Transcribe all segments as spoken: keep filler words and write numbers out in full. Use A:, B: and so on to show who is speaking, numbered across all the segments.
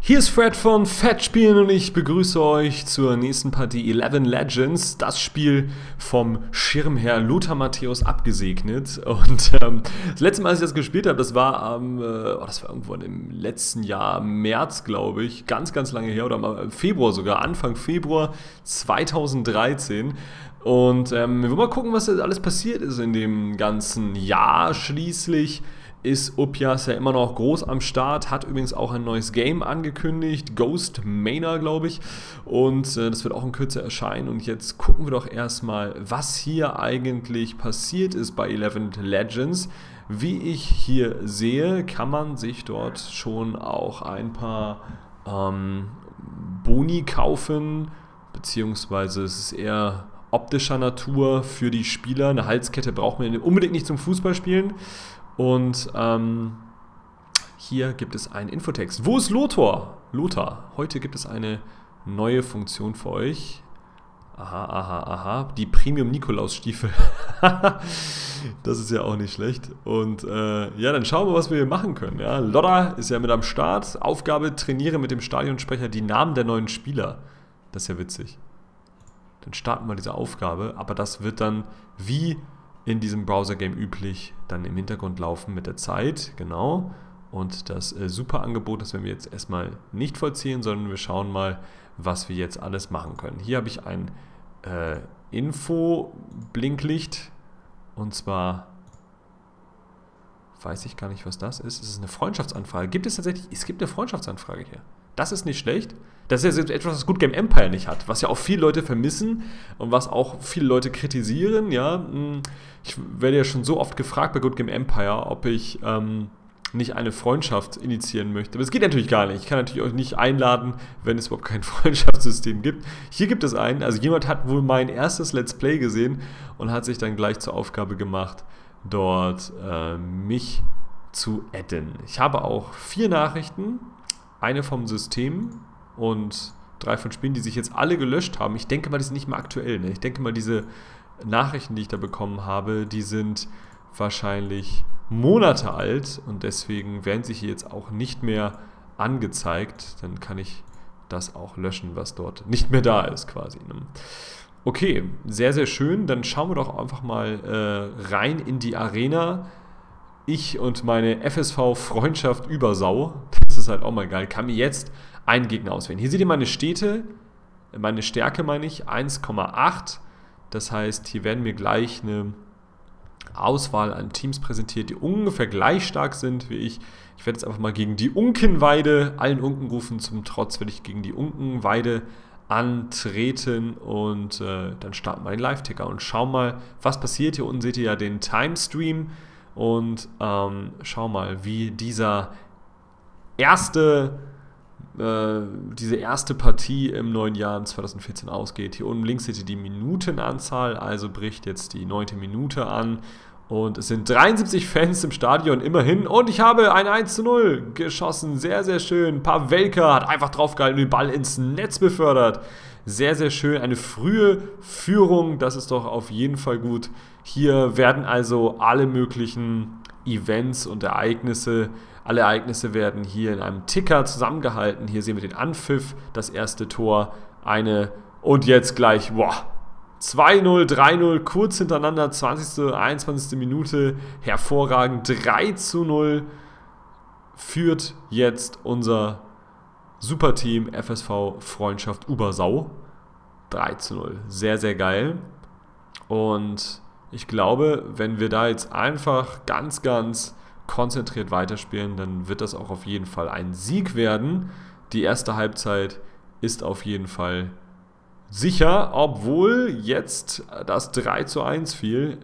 A: Hier ist Fred von Fettspielen und ich begrüße euch zur nächsten Partie elf Legends. Das Spiel vom Schirmherr Lothar Matthäus abgesegnet. Und ähm, das letzte Mal, als ich das gespielt habe, das war am, äh, oh, das war irgendwo im letzten Jahr, März, glaube ich, ganz, ganz lange her, oder im Februar sogar, Anfang Februar zweitausenddreizehn. Und ähm, wir wollen mal gucken, was jetzt alles passiert ist in dem ganzen Jahr. Schließlich ist Upias ja immer noch groß am Start, hat übrigens auch ein neues Game angekündigt, Ghost Manor, glaube ich, und äh, das wird auch in Kürze erscheinen. Und jetzt gucken wir doch erstmal, was hier eigentlich passiert ist bei elf Legends. Wie ich hier sehe, kann man sich dort schon auch ein paar ähm, Boni kaufen, beziehungsweise es ist eher optischer Natur für die Spieler. Eine Halskette braucht man unbedingt nicht zum Fußballspielen. Und ähm, hier gibt es einen Infotext. Wo ist Lothar? Lothar, heute gibt es eine neue Funktion für euch. Aha, aha, aha. Die Premium-Nikolaus-Stiefel. Das ist ja auch nicht schlecht. Und äh, ja, dann schauen wir, was wir hier machen können. Ja, Lothar ist ja mit am Start. Aufgabe, trainiere mit dem Stadionsprecher die Namen der neuen Spieler. Das ist ja witzig. Dann starten wir diese Aufgabe. Aber das wird dann wie in diesem Browser-Game üblich dann im Hintergrund laufen mit der Zeit, genau. Und das äh, super Angebot, das werden wir jetzt erstmal nicht vollziehen, sondern wir schauen mal, was wir jetzt alles machen können. Hier habe ich ein äh, Info-Blinklicht, und zwar weiß ich gar nicht, was das ist. Es ist eine Freundschaftsanfrage. Gibt es tatsächlich, es gibt eine Freundschaftsanfrage hier. Das ist nicht schlecht. Das ist jetzt etwas, was Good Game Empire nicht hat, was ja auch viele Leute vermissen und was auch viele Leute kritisieren. Ja, ich werde ja schon so oft gefragt bei Good Game Empire, ob ich ähm, nicht eine Freundschaft initiieren möchte. Aber es geht natürlich gar nicht. Ich kann natürlich euch nicht einladen, wenn es überhaupt kein Freundschaftssystem gibt. Hier gibt es einen. Also jemand hat wohl mein erstes Let's Play gesehen und hat sich dann gleich zur Aufgabe gemacht, dort äh, mich zu adden. Ich habe auch vier Nachrichten. Eine vom System und drei von Spielen, die sich jetzt alle gelöscht haben. Ich denke mal, die sind nicht mehr aktuell. Ne? Ich denke mal, diese Nachrichten, die ich da bekommen habe, die sind wahrscheinlich Monate alt und deswegen werden sie hier jetzt auch nicht mehr angezeigt. Dann kann ich das auch löschen, was dort nicht mehr da ist quasi. Ne? Okay, sehr, sehr schön. Dann schauen wir doch einfach mal äh, rein in die Arena. Ich und meine F S V-Freundschaft Übersau, das ist halt auch mal geil, kann mir jetzt einen Gegner auswählen. Hier seht ihr meine Städte, meine Stärke meine ich, eins Komma acht. Das heißt, hier werden mir gleich eine Auswahl an Teams präsentiert, die ungefähr gleich stark sind wie ich. Ich werde jetzt einfach mal gegen die Unkenweide, allen Unkenrufen zum Trotz, werde ich gegen die Unkenweide antreten und äh, dann starten wir den Live-Ticker und schauen mal, was passiert. Hier unten seht ihr ja den Timestream. Und ähm, schau mal, wie dieser erste, äh, diese erste Partie im neuen Jahr zweitausendvierzehn ausgeht. Hier unten links seht ihr die Minutenanzahl, also bricht jetzt die neunte Minute an. Und es sind dreiundsiebzig Fans im Stadion, immerhin. Und ich habe ein eins zu null geschossen, sehr, sehr schön. Pavelka hat einfach draufgehalten und den Ball ins Netz befördert. Sehr, sehr schön. Eine frühe Führung, das ist doch auf jeden Fall gut. Hier werden also alle möglichen Events und Ereignisse, alle Ereignisse werden hier in einem Ticker zusammengehalten. Hier sehen wir den Anpfiff, das erste Tor, eine und jetzt gleich, boah, zwei null, drei null, kurz hintereinander, zwanzigste, einundzwanzigste Minute, hervorragend, drei zu null führt jetzt unser Superteam F S V Freundschaft Übersau. drei zu null. Sehr, sehr geil. Und ich glaube, wenn wir da jetzt einfach ganz, ganz konzentriert weiterspielen, dann wird das auch auf jeden Fall ein Sieg werden. Die erste Halbzeit ist auf jeden Fall sicher, obwohl jetzt das drei zu eins fiel.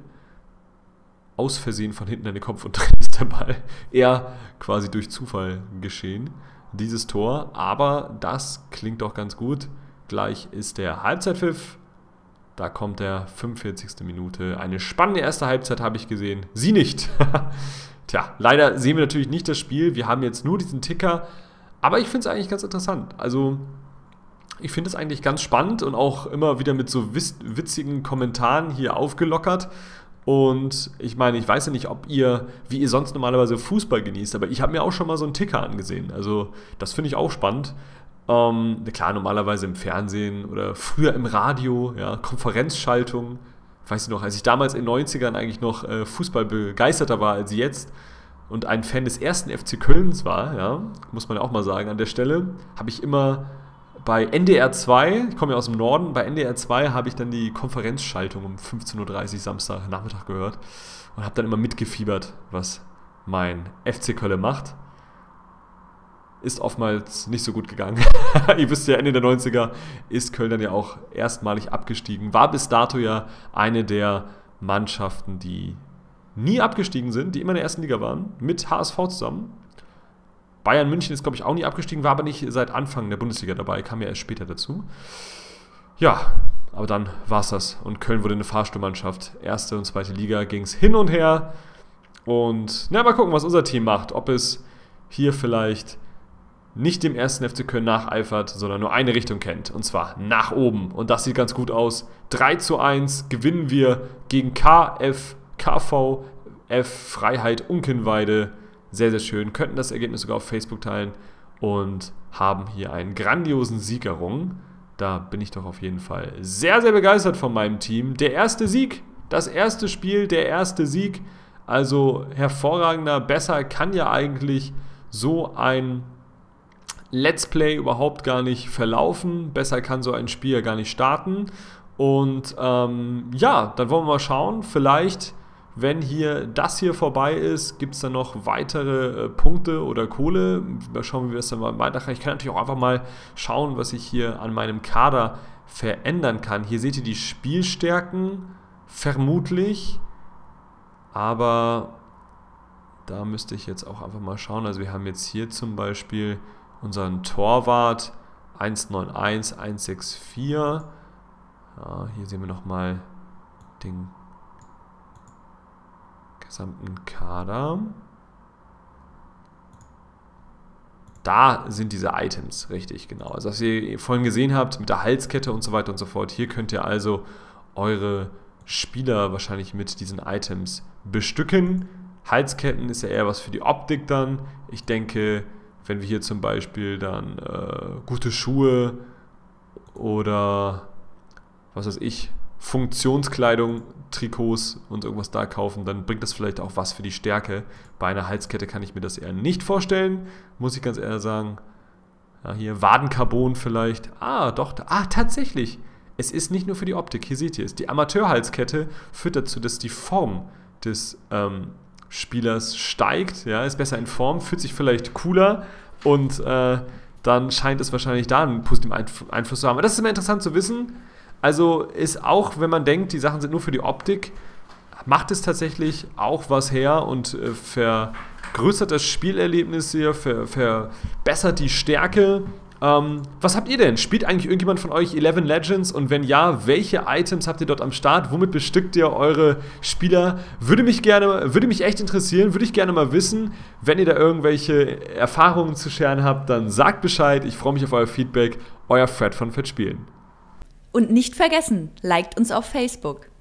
A: Aus Versehen von hinten in den Kopf und drin ist der Ball. Eher quasi durch Zufall geschehen. Dieses Tor, aber das klingt doch ganz gut. Gleich ist der Halbzeitpfiff. Da kommt der fünfundvierzigste Minute. Eine spannende erste Halbzeit habe ich gesehen. Sie nicht. Tja, leider sehen wir natürlich nicht das Spiel. Wir haben jetzt nur diesen Ticker. Aber ich finde es eigentlich ganz interessant. Also, ich finde es eigentlich ganz spannend und auch immer wieder mit so witzigen Kommentaren hier aufgelockert. Und ich meine, ich weiß ja nicht, ob ihr, wie ihr sonst normalerweise Fußball genießt, aber ich habe mir auch schon mal so einen Ticker angesehen. Also das finde ich auch spannend. Ähm, klar, normalerweise im Fernsehen oder früher im Radio, ja, Konferenzschaltung. Weiß ich noch, als ich damals in den neunzigern eigentlich noch äh, Fußball begeisterter war als jetzt und ein Fan des ersten F C Kölns war, ja, muss man ja auch mal sagen an der Stelle, habe ich immer bei N D R zwei, ich komme ja aus dem Norden, bei N D R zwei habe ich dann die Konferenzschaltung um fünfzehn Uhr dreißig Samstagnachmittag gehört und habe dann immer mitgefiebert, was mein F C Köln macht. Ist oftmals nicht so gut gegangen. Ihr wisst ja, Ende der neunziger ist Köln dann ja auch erstmalig abgestiegen. War bis dato ja eine der Mannschaften, die nie abgestiegen sind, die immer in der ersten Liga waren, mit H S V zusammen. Bayern München ist, glaube ich, auch nie abgestiegen, war aber nicht seit Anfang der Bundesliga dabei, kam ja erst später dazu. Ja, aber dann war es das. Und Köln wurde eine Fahrstuhlmannschaft. Erste und zweite Liga ging es hin und her. Und na, mal gucken, was unser Team macht. Ob es hier vielleicht nicht dem ersten F C Köln nacheifert, sondern nur eine Richtung kennt. Und zwar nach oben. Und das sieht ganz gut aus. drei zu eins gewinnen wir gegen K F, K V F Freiheit Unkenweide. Sehr, sehr schön. Könnten das Ergebnis sogar auf Facebook teilen und haben hier einen grandiosen Sieg errungen. Da bin ich doch auf jeden Fall sehr, sehr begeistert von meinem Team. Der erste Sieg, das erste Spiel, der erste Sieg. Also hervorragender, besser kann ja eigentlich so ein Let's Play überhaupt gar nicht verlaufen. Besser kann so ein Spiel ja gar nicht starten. Und ähm, ja, dann wollen wir mal schauen. Vielleicht, wenn hier das hier vorbei ist, gibt es dann noch weitere äh, Punkte oder Kohle. Mal schauen, wie wir das dann mal weitermachen. Ich kann natürlich auch einfach mal schauen, was ich hier an meinem Kader verändern kann. Hier seht ihr die Spielstärken, vermutlich. Aber da müsste ich jetzt auch einfach mal schauen. Also wir haben jetzt hier zum Beispiel unseren Torwart eins neun eins eins sechs vier. Ja, hier sehen wir nochmal den gesamten Kader. Da sind diese Items, richtig, genau. Also was ihr vorhin gesehen habt mit der Halskette und so weiter und so fort. Hier könnt ihr also eure Spieler wahrscheinlich mit diesen Items bestücken. Halsketten ist ja eher was für die Optik dann. Ich denke, wenn wir hier zum Beispiel dann äh, gute Schuhe oder was weiß ich, Funktionskleidung, Trikots und irgendwas da kaufen, dann bringt das vielleicht auch was für die Stärke. Bei einer Halskette kann ich mir das eher nicht vorstellen, muss ich ganz ehrlich sagen. Ja, hier Wadencarbon vielleicht. Ah, doch, ah, tatsächlich. Es ist nicht nur für die Optik, hier seht ihr es. Die Amateurhalskette führt dazu, dass die Form des ähm, Spielers steigt, ja, ist besser in Form, fühlt sich vielleicht cooler und äh, dann scheint es wahrscheinlich da einen positiven Einf- Einfluss zu haben. Aber das ist immer interessant zu wissen. Also ist auch, wenn man denkt, die Sachen sind nur für die Optik, macht es tatsächlich auch was her und äh, vergrößert das Spielerlebnis hier, ver- verbessert die Stärke. Ähm, was habt ihr denn? Spielt eigentlich irgendjemand von euch elf Legends? Und wenn ja, welche Items habt ihr dort am Start? Womit bestückt ihr eure Spieler? Würde mich gerne, würde mich echt interessieren, würde ich gerne mal wissen. Wenn ihr da irgendwelche Erfahrungen zu scheren habt, dann sagt Bescheid. Ich freue mich auf euer Feedback. Euer Fred von Fettspielen.
B: Und nicht vergessen, liked uns auf Facebook.